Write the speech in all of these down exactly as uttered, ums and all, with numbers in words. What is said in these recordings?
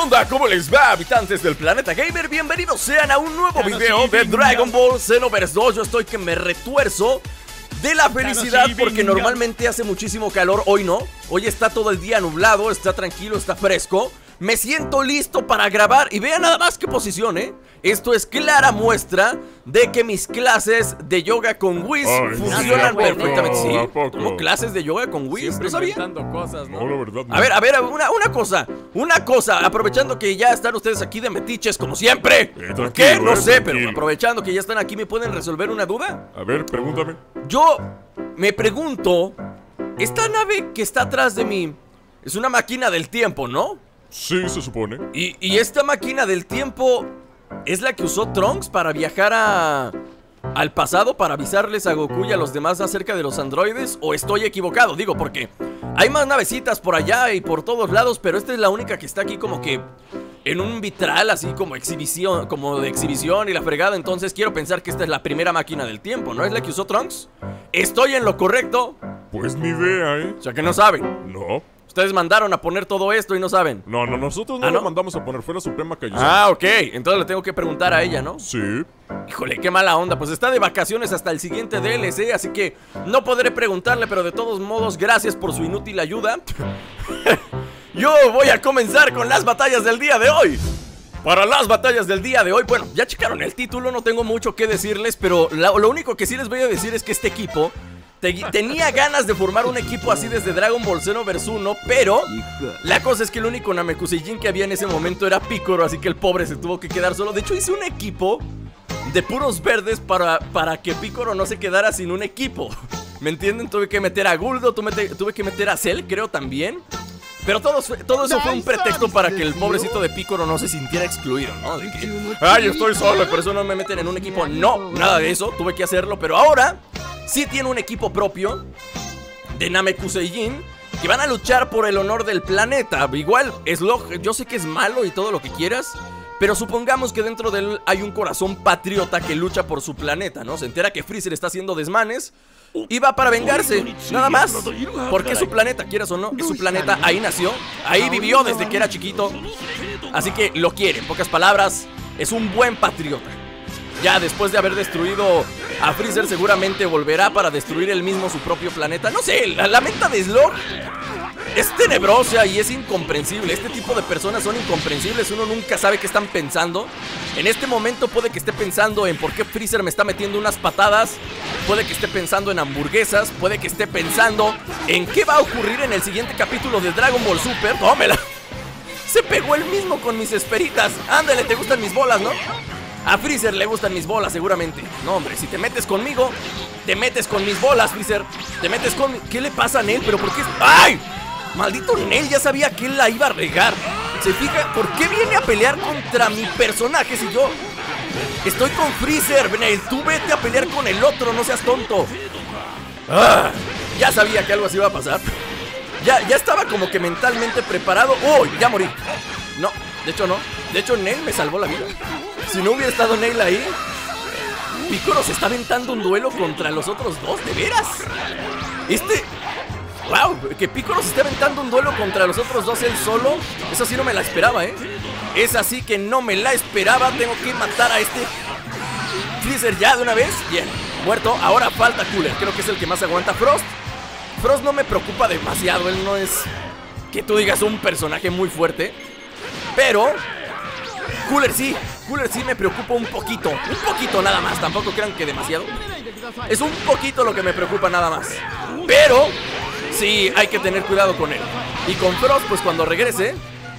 onda? ¿Cómo les va, habitantes del planeta gamer? Bienvenidos sean a un nuevo video de Dragon Ball Xenoverse dos. Yo estoy que me retuerzo de la felicidad porque normalmente hace muchísimo calor. Hoy no, hoy está todo el día nublado, está tranquilo, está fresco. Me siento listo para grabar y vean nada más qué posición, ¿eh? Esto es clara muestra de que mis clases de yoga con Whis Ay, funcionan sí, perfectamente. Sí, ¿cómo clases de yoga con Whis? ¿No sabía? Cosas, ¿no? No, la verdad, no. A ver, a ver, una, una cosa, una cosa, aprovechando que ya están ustedes aquí de metiches como siempre. Eh, ¿Por qué? No eh, sé, tranquilo. pero aprovechando que ya están aquí, ¿me pueden resolver una duda? A ver, pregúntame. Yo me pregunto, esta nave que está atrás de mí es una máquina del tiempo, ¿no? Sí, se supone. Y, y esta máquina del tiempo es la que usó Trunks para viajar a... al pasado para avisarles a Goku y a los demás acerca de los androides. ¿O estoy equivocado? Digo, porque hay más navecitas por allá y por todos lados, pero esta es la única que está aquí como que en un vitral, así como exhibición, como de exhibición y la fregada. Entonces quiero pensar que esta es la primera máquina del tiempo, ¿no es la que usó Trunks? ¿Estoy en lo correcto? Pues ni idea, ¿eh? O sea que no saben. No. Ustedes mandaron a poner todo esto y no saben. No, no, nosotros no, ¿Ah, no? lo mandamos a poner, fue la Suprema Kaioken. Ah, ok, entonces le tengo que preguntar a ella, ¿no? Sí. Híjole, qué mala onda, pues está de vacaciones hasta el siguiente D L C, así que no podré preguntarle, pero de todos modos, gracias por su inútil ayuda. Yo voy a comenzar con las batallas del día de hoy. Para las batallas del día de hoy, bueno, ya checaron el título, no tengo mucho que decirles, pero la, lo único que sí les voy a decir es que este equipo te, tenía ganas de formar un equipo así desde Dragon Ball Xenoverse uno, pero la cosa es que el único Namekusei que había en ese momento era Piccolo, así que el pobre se tuvo que quedar solo. De hecho, hice un equipo de puros verdes para, para que Piccolo no se quedara sin un equipo. ¿Me entienden? Tuve que meter a Guldo, tuve, tuve que meter a Cell, creo también. Pero todo, todo eso fue un pretexto para que el pobrecito de Piccolo no se sintiera excluido, ¿no? De que, ay, yo estoy solo, por eso no me meten en un equipo. No, nada de eso, tuve que hacerlo. Pero ahora sí tiene un equipo propio de Namekuseijin que van a luchar por el honor del planeta. Igual, Slog, yo sé que es malo y todo lo que quieras, pero supongamos que dentro de él hay un corazón patriota que lucha por su planeta, ¿no? Se entera que Freezer está haciendo desmanes y va para vengarse, nada más. Porque es su planeta, quieras o no, es su planeta, ahí nació, ahí vivió desde que era chiquito. Así que lo quiere, en pocas palabras, es un buen patriota. Ya después de haber destruido a Freezer, seguramente volverá para destruir él mismo su propio planeta. No sé, la, la meta de Slog es tenebrosa y es incomprensible. Este tipo de personas son incomprensibles, uno nunca sabe qué están pensando. En este momento puede que esté pensando en por qué Freezer me está metiendo unas patadas. Puede que esté pensando en hamburguesas. Puede que esté pensando en qué va a ocurrir en el siguiente capítulo de Dragon Ball Super. ¡Tómela! Se pegó él mismo con mis esferitas. Ándale, te gustan mis bolas, ¿no? A Freezer le gustan mis bolas seguramente. No, hombre, si te metes conmigo, te metes con mis bolas, Freezer. Te metes con... ¿Qué le pasa a Nell? ¿Pero por qué? ¡Ay! Maldito Nell, ya sabía que él la iba a regar. ¿Se fija? ¿Por qué viene a pelear contra mi personaje si yo estoy con Freezer? Nell, tú vete a pelear con el otro, no seas tonto. Ah, ya sabía que algo así iba a pasar. Ya, ya estaba como que mentalmente preparado. ¡Oh! Ya morí. No, de hecho no. De hecho Nell me salvó la vida. Si no hubiera estado Nell ahí, Piccolo se está aventando un duelo contra los otros dos, ¿de veras? Este... ¡Wow! Que Piccolo se esté aventando un duelo contra los otros dos él solo. Eso sí no me la esperaba, ¿eh? Es así que no me la esperaba. Tengo que matar a este Freezer ya de una vez. Bien, muerto. Ahora falta Cooler, creo que es el que más aguanta. Frost Frost no me preocupa demasiado. Él no es, que tú digas, un personaje muy fuerte. Pero Cooler sí, Cooler sí me preocupa un poquito. Un poquito nada más, tampoco crean que demasiado. Es un poquito lo que me preocupa nada más. Pero sí, hay que tener cuidado con él. Y con Frost, pues cuando regrese,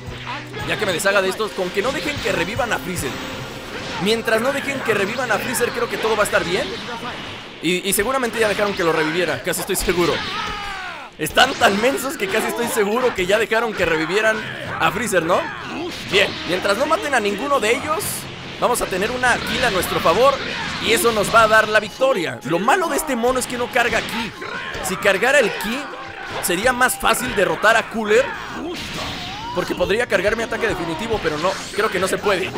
ya que me deshaga de estos, con que no dejen que revivan a Freezer. Mientras no dejen que revivan a Freezer, creo que todo va a estar bien. Y, y seguramente ya dejaron que lo reviviera, casi estoy seguro. Están tan mensos que casi estoy seguro que ya dejaron que revivieran a Freezer, ¿no? Bien, mientras no maten a ninguno de ellos, vamos a tener una kill a nuestro favor y eso nos va a dar la victoria. Lo malo de este mono es que no carga ki. Si cargara el ki, sería más fácil derrotar a Cooler, porque podría cargar mi ataque definitivo, pero no, creo que no se puede.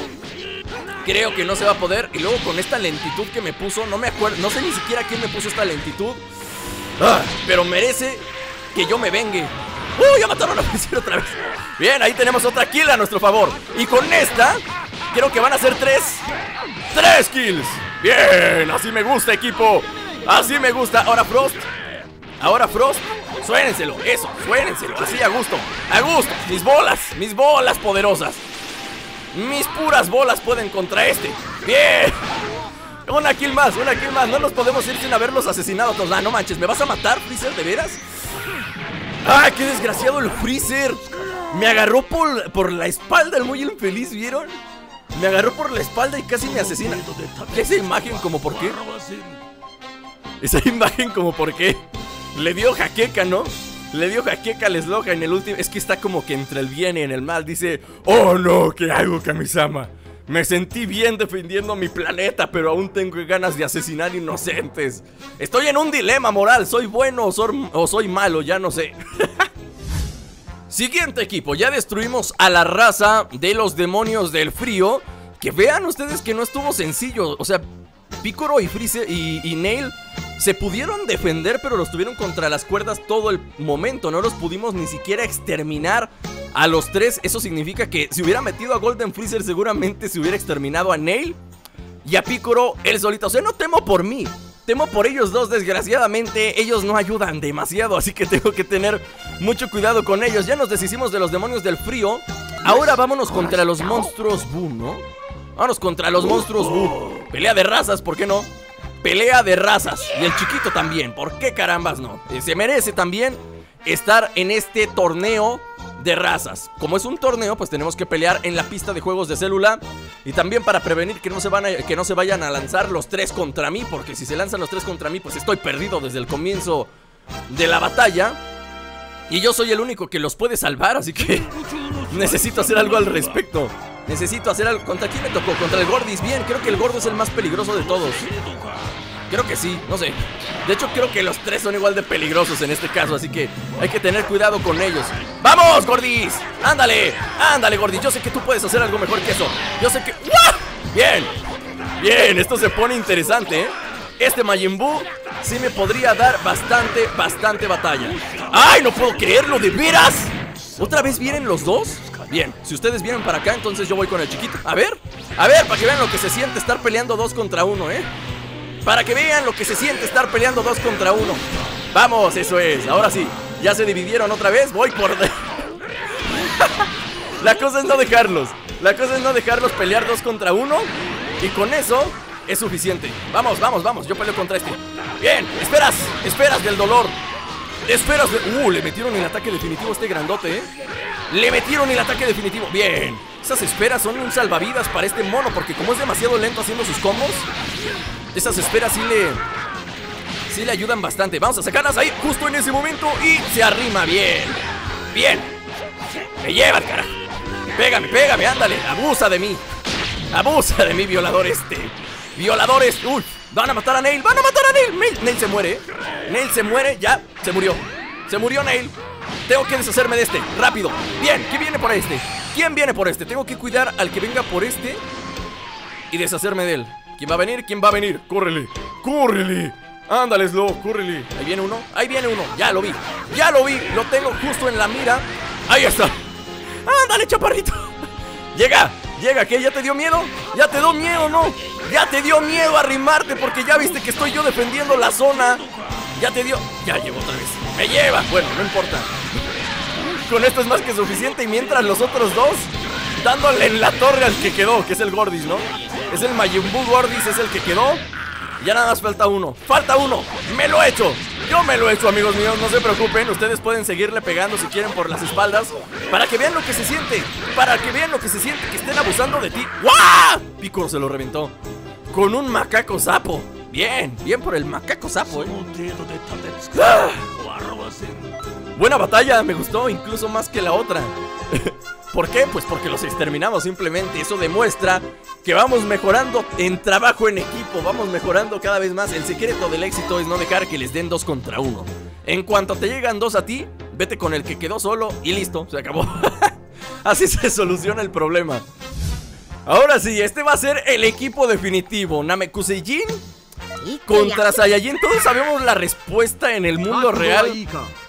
Creo que no se va a poder. Y luego con esta lentitud que me puso, no me acuerdo, no sé ni siquiera quién me puso esta lentitud. Ah, pero merece que yo me vengue. ¡Uh! Ya mataron a Freezer otra vez. Bien, ahí tenemos otra kill a nuestro favor. Y con esta, creo que van a ser tres. ¡Tres kills! Bien, así me gusta, equipo. Así me gusta. Ahora Frost. Ahora Frost. Suénenselo, eso, suénenselo. Así a gusto, a gusto. Mis bolas, mis bolas poderosas. Mis puras bolas pueden contra este. Bien. Una kill más, una kill más. No nos podemos ir sin haberlos asesinado a todos. Ah, no manches, ¿me vas a matar, Freezer? ¿De veras? ¡Ah, qué desgraciado el Freezer! Me agarró por, por la espalda el muy infeliz, ¿vieron? Me agarró por la espalda y casi me asesina. Esa imagen como por qué. Esa imagen como por qué. Le dio jaqueca, ¿no? Le dio jaqueca al Sloja en el último. Es que está como que entre el bien y en el mal. Dice, oh no, ¿qué hago, Kamisama? Me sentí bien defendiendo mi planeta, pero aún tengo ganas de asesinar inocentes. Estoy en un dilema moral. ¿Soy bueno o soy, o soy malo? Ya no sé. Siguiente equipo. Ya destruimos a la raza de los demonios del frío. Que vean ustedes que no estuvo sencillo. O sea, Picoro y Freezer y, y Nail se pudieron defender, pero los tuvieron contra las cuerdas todo el momento. No los pudimos ni siquiera exterminar a los tres. Eso significa que si hubiera metido a Golden Freezer, seguramente se hubiera exterminado a Nail y a Picoro él solito. O sea, no temo por mí, temo por ellos dos. Desgraciadamente ellos no ayudan demasiado, así que tengo que tener mucho cuidado con ellos. Ya nos deshicimos de los demonios del frío. Ahora vámonos contra los monstruos Boo, ¿no? Vámonos contra los monstruos Boo. Pelea de razas, ¿por qué no? Pelea de razas. Y el chiquito también, ¿por qué carambas no? Se merece también estar en este torneo de razas. Como es un torneo, pues tenemos que pelear en la pista de juegos de célula. Y también para prevenir que no se van a, que no se vayan a lanzar los tres contra mí, porque si se lanzan los tres contra mí, pues estoy perdido desde el comienzo de la batalla. Y yo soy el único que los puede salvar, así que necesito hacer algo al respecto. Necesito hacer algo. ¿Contra quién me tocó? Contra el Gordis. Bien, creo que el gordo es el más peligroso de todos. Creo que sí, no sé. De hecho, creo que los tres son igual de peligrosos en este caso, así que hay que tener cuidado con ellos. ¡Vamos, Gordis! ¡Ándale! ¡Ándale, Gordis! Yo sé que tú puedes hacer algo mejor que eso. Yo sé que... ¡Uah! Bien. Bien, esto se pone interesante, ¿eh? Este Majin Buu sí me podría dar bastante, bastante batalla. ¡Ay, no puedo creerlo! ¿De veras? ¿Otra vez vienen los dos? Bien, si ustedes vienen para acá, entonces yo voy con el chiquito. A ver, a ver, para que vean lo que se siente estar peleando dos contra uno, ¿eh? Para que vean lo que se siente estar peleando dos contra uno. Vamos, eso es, ahora sí. Ya se dividieron otra vez, voy por... La cosa es no dejarlos. La cosa es no dejarlos pelear dos contra uno. Y con eso es suficiente. Vamos, vamos, vamos, yo peleo contra este. Bien, esperas, esperas del dolor. Esperas de... Uh, le metieron el ataque definitivo a este grandote, ¿eh? Le metieron el ataque definitivo, bien. Esas esperas son un salvavidas para este mono, porque como es demasiado lento haciendo sus combos, esas esperas sí le... Sí le ayudan bastante. Vamos a sacarlas ahí, justo en ese momento. Y se arrima, bien. Bien. Me llevas, carajo. Pégame, pégame, ándale. Abusa de mí. Abusa de mí, violador este. Violadores. Uy, van a matar a Nail. Van a matar a Nail. Nail, Nail se muere, ¿eh? Nail se muere, ya, se murió. Se murió Nail. Tengo que deshacerme de este, rápido. Bien, ¿quién viene por este? ¿Quién viene por este? Tengo que cuidar al que venga por este y deshacerme de él. ¿Quién va a venir? ¿Quién va a venir? ¡Córrele! ¡Córrele! Ándale, Slow, córrele. Ahí viene uno, ahí viene uno. Ya lo vi, ya lo vi, lo tengo justo en la mira. Ahí está. Ándale, chaparrito. Llega, llega, ¿qué? ¿Ya te dio miedo? ¿Ya te dio miedo, no? Ya te dio miedo arrimarte porque ya viste que estoy yo defendiendo la zona. Ya te dio... Ya llegó otra vez. Me lleva. Bueno, no importa. Con esto es más que suficiente. Y mientras los otros dos dándole en la torre al que quedó, que es el Gordis, ¿no? Es el Majin Buu Gordis, es el que quedó. Ya nada más falta uno. ¡Falta uno! ¡Me lo he hecho! Yo me lo he hecho, amigos míos, no se preocupen. Ustedes pueden seguirle pegando si quieren por las espaldas, para que vean lo que se siente. Para que vean lo que se siente que estén abusando de ti. ¡Guau! Picoro se lo reventó con un macaco sapo. Bien, bien por el macaco sapo, ¿eh? ¡Ah! Buena batalla, me gustó, incluso más que la otra. ¿Por qué? Pues porque los exterminamos simplemente. Eso demuestra que vamos mejorando en trabajo en equipo. Vamos mejorando cada vez más. El secreto del éxito es no dejar que les den dos contra uno. En cuanto te llegan dos a ti, vete con el que quedó solo y listo, se acabó. Así se soluciona el problema. Ahora sí, este va a ser el equipo definitivo. Namekusein contra Saiyajin. Todos sabemos la respuesta en el mundo real.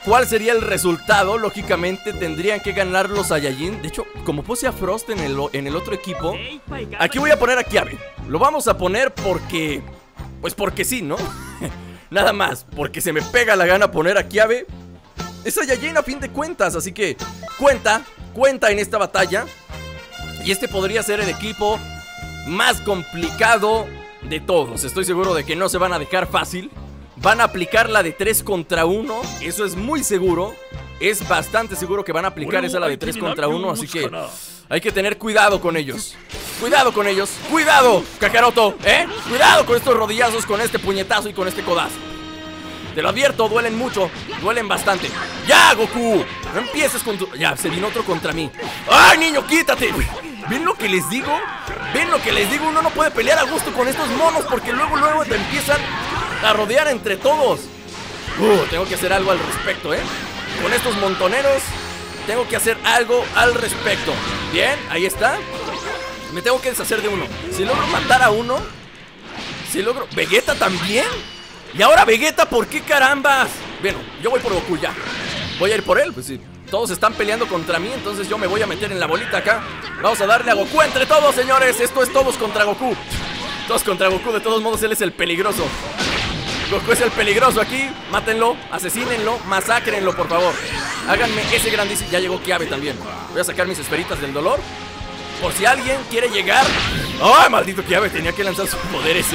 ¿cuál sería el resultado? Lógicamente tendrían que ganar los Saiyajin. De hecho, como puse a Frost en el, en el otro equipo, aquí voy a poner a Kiabe. Lo vamos a poner porque... Pues porque sí, ¿no? Nada más, porque se me pega la gana poner a Kiabe. Es Saiyajin a fin de cuentas, así que cuenta, cuenta en esta batalla. Y este podría ser el equipo más complicado de todos. Estoy seguro de que no se van a dejar fácil. Van a aplicar la de tres contra uno. Eso es muy seguro. Es bastante seguro que van a aplicar esa la de tres contra uno. Así que hay que tener cuidado con ellos. Cuidado con ellos. Cuidado, Kakaroto, ¿eh? Cuidado con estos rodillazos, con este puñetazo y con este codazo. Te lo advierto, duelen mucho. Duelen bastante. ¡Ya, Goku! No empieces con tu... Ya, se vino otro contra mí. ¡Ay, niño, quítate! ¿Ven lo que les digo? ¿Ven lo que les digo? Uno no puede pelear a gusto con estos monos porque luego, luego te empiezan a rodear entre todos. Uh, tengo que hacer algo al respecto, ¿eh? Con estos montoneros tengo que hacer algo al respecto. Bien, ahí está. Me tengo que deshacer de uno. Si logro matar a uno, si logro... ¿Vegeta también? Y ahora Vegeta, ¿por qué carambas? Bueno, yo voy por Goku ya. Voy a ir por él, pues sí. Todos están peleando contra mí, entonces yo me voy a meter en la bolita acá. Vamos a darle a Goku entre todos, señores. Esto es todos contra Goku. Todos contra Goku, de todos modos él es el peligroso. Goku es el peligroso aquí. Mátenlo, asesínenlo, masácrenlo, por favor. Háganme ese grandísimo... Ya llegó Kiabe también. Voy a sacar mis esferitas del dolor, por si alguien quiere llegar. ¡Ay, maldito Kiabe! Tenía que lanzar su poder ese.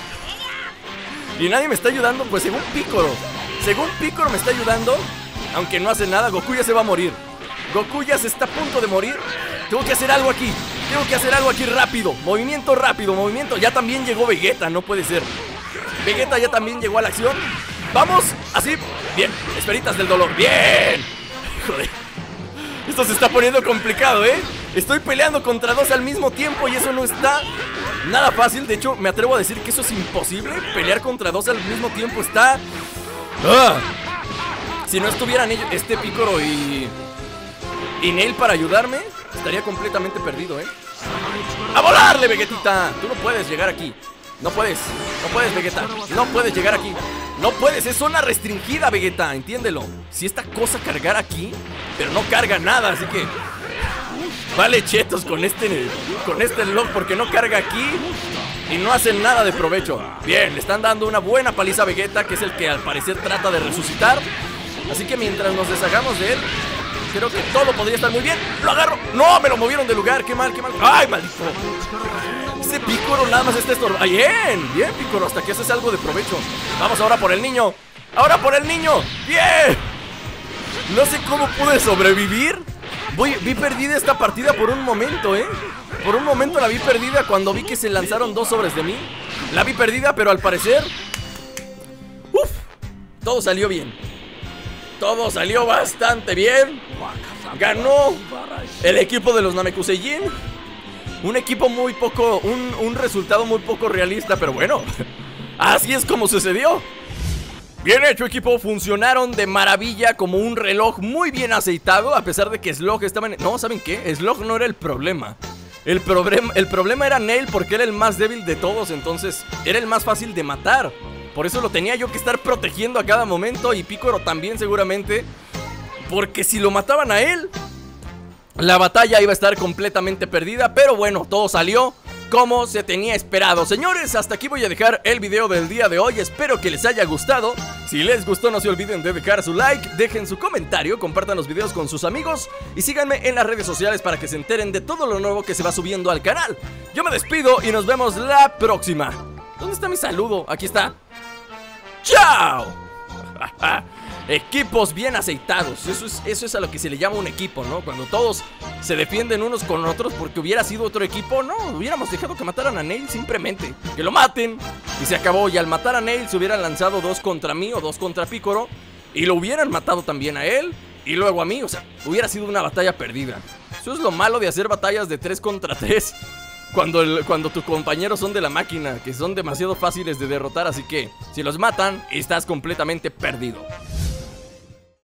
Y nadie me está ayudando, pues según Piccolo. Según Piccolo me está ayudando, aunque no hace nada. Goku ya se va a morir. Goku ya se está a punto de morir. Tengo que hacer algo aquí. Tengo que hacer algo aquí rápido. Movimiento rápido, movimiento. Ya también llegó Vegeta, no puede ser. Vegeta ya también llegó a la acción. Vamos, así. Bien, esferitas del dolor. Bien. Joder. Esto se está poniendo complicado, ¿eh? Estoy peleando contra dos al mismo tiempo y eso no está nada fácil. De hecho, me atrevo a decir que eso es imposible. Pelear contra dos al mismo tiempo está... ¡Ah! Si no estuvieran ellos, este Piccolo y... y Nail para ayudarme, estaría completamente perdido, ¿eh? ¡A volarle, Vegetita! Tú no puedes llegar aquí. No puedes, no puedes, Vegeta. No puedes llegar aquí. No puedes, es zona restringida, Vegeta, entiéndelo. Si esta cosa cargara aquí, pero no carga nada, así que... Vale chetos con este con este lock porque no carga aquí y no hacen nada de provecho. Bien, le están dando una buena paliza a Vegeta, que es el que al parecer trata de resucitar. Así que mientras nos deshagamos de él, creo que todo podría estar muy bien. ¡Lo agarro! ¡No! Me lo movieron de lugar. ¡Qué mal, qué mal! ¡Ay, maldito! Ese Piccolo nada más está estorbando. ¡Ay, bien! Bien, Piccolo, hasta que haces algo de provecho. Vamos ahora por el niño. ¡Ahora por el niño! ¡Bien! No sé cómo pude sobrevivir. Voy, vi perdida esta partida por un momento, ¿eh? Por un momento la vi perdida cuando vi que se lanzaron dos sobres de mí. La vi perdida, pero al parecer... ¡Uf! Todo salió bien. Todo salió bastante bien. Ganó el equipo de los Namekusein. Un equipo muy poco... Un, un resultado muy poco realista, pero bueno. Así es como sucedió. Bien hecho, equipo, funcionaron de maravilla como un reloj muy bien aceitado. A pesar de que Slug estaba en... No, ¿saben qué? Slug no era el problema. El, problema el problema era Nail porque era el más débil de todos. Entonces era el más fácil de matar. Por eso lo tenía yo que estar protegiendo a cada momento. Y Piccolo también seguramente. Porque si lo mataban a él, la batalla iba a estar completamente perdida. Pero bueno, todo salió como se tenía esperado. Señores, hasta aquí voy a dejar el video del día de hoy. Espero que les haya gustado. Si les gustó, no se olviden de dejar su like, dejen su comentario, compartan los videos con sus amigos y síganme en las redes sociales para que se enteren de todo lo nuevo que se va subiendo al canal. Yo me despido y nos vemos la próxima. ¿Dónde está mi saludo? Aquí está. ¡Chao! Equipos bien aceitados. Eso es, eso es a lo que se le llama un equipo, ¿no? Cuando todos se defienden unos con otros. Porque hubiera sido otro equipo, no, hubiéramos dejado que mataran a Nail simplemente. Que lo maten y se acabó. Y al matar a Nail se hubieran lanzado dos contra mí o dos contra Piccolo y lo hubieran matado también a él y luego a mí. O sea, hubiera sido una batalla perdida. Eso es lo malo de hacer batallas de tres contra tres Cuando, el, cuando tus compañeros son de la máquina, que son demasiado fáciles de derrotar. Así que si los matan, estás completamente perdido.